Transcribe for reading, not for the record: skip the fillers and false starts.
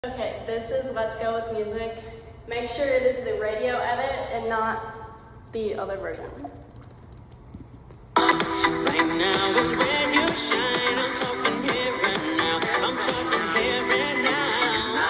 Okay, this is Let's Go With Music. Make sure it is the radio edit and not the other version. Right now is when you shine. I'm talking here and now. I'm talking here and now.